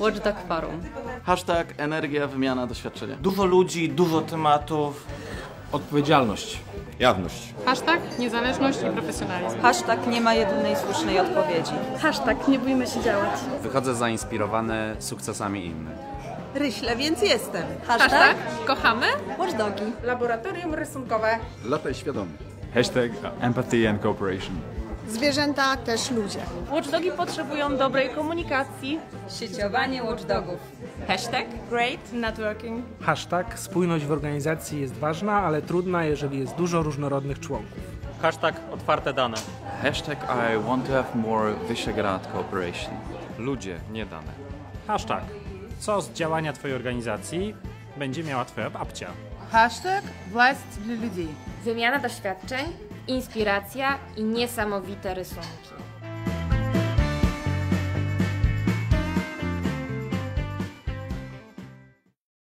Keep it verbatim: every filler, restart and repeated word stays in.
Watchdog Forum. Hashtag energia, wymiana, doświadczenia. Dużo ludzi, dużo tematów. Odpowiedzialność. Jawność. Hashtag niezależność i profesjonalizm. Hashtag nie ma jedynej słusznej odpowiedzi. Hashtag nie bójmy się działać. Wychodzę zainspirowany sukcesami innych. Ryślę, więc jestem. Hashtag, Hashtag kochamy Watchdogi. Laboratorium rysunkowe. Lataj świadomie. Hashtag empathy and cooperation. Zwierzęta też ludzie. Watchdogi potrzebują dobrej komunikacji. Sieciowanie watchdogów. Hashtag great networking. Hashtag spójność w organizacji jest ważna, ale trudna, jeżeli jest dużo różnorodnych członków. Hashtag otwarte dane. Hashtag I want to have more Visegrad cooperation. Ludzie, nie dane. Hashtag co z działania twojej organizacji będzie miała twoja babcia. Hashtag własność dla ludzi. Wymiana doświadczeń, inspiracja i niesamowite rysunki.